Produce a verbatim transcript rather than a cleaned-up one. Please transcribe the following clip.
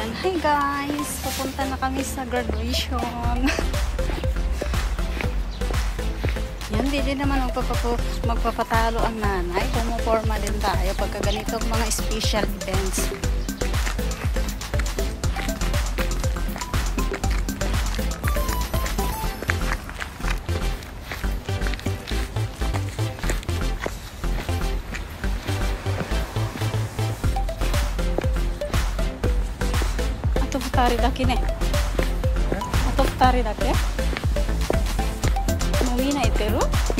Ayan, hi guys! Pupunta na kami sa graduation. Yan, hindi naman magpapatalo ang nanay. Pumuporma din tayo pagka ganitong mga special events.ふたりだけね。あとふたりだけ。もうみんな行ってる？